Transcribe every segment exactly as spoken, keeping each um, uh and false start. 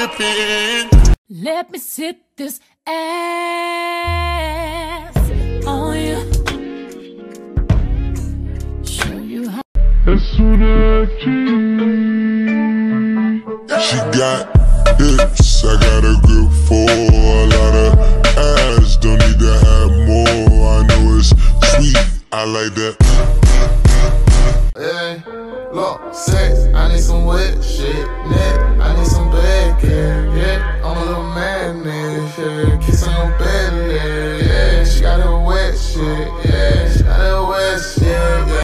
dripping. Let me sit this ass on you. Show you how. She got hips, I got a grip for a lot of ass. Don't need to have more. I know it's sweet, I like that. Hey, look, sex, I need some wet shit. Neck, I need some bad care. Yeah, I'm a little madness. Yeah, kiss on your belly. Yeah, she got that wet shit. Yeah, she got that wet shit. Yeah.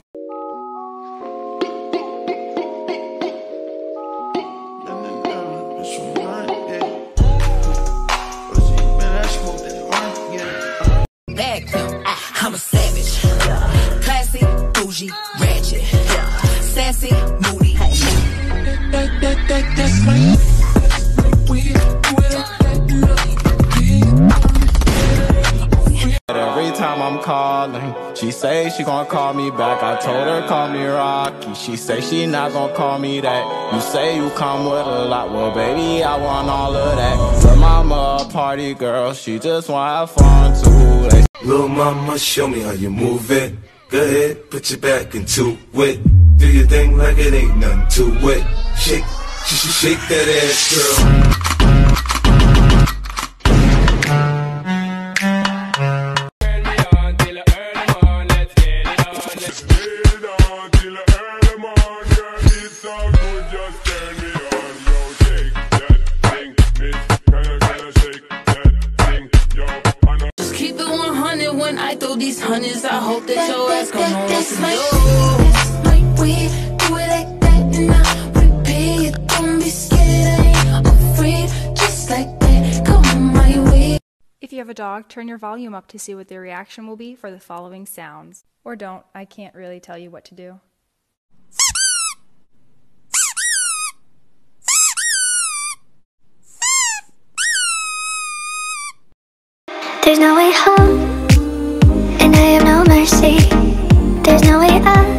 Bag pimp, I'm a savage. Classy, bougie, ratchet. Sassy, moody. That, that, that, that's my Every time I'm calling, she say she gon' call me back. I told her call me Rocky. She say she not gon' call me that. You say you come with a lot, well baby I want all of that. Her mama a party girl, she just wanna have fun too. They Little mama, show me how you move it. Go ahead, put your back into it. Do your thing like it ain't nothing to it. Shake, sh sh shake that ass, girl. When I throw these hundreds, I hope that your ass gon' know what to do. That's like we do it like that, and I repeat. Don't be scared, I ain't afraid. Just like that, come on my way. If you have a dog, turn your volume up to see what their reaction will be for the following sounds. Or don't, I can't really tell you what to do. There's no way home, and I have no mercy. There's no way out.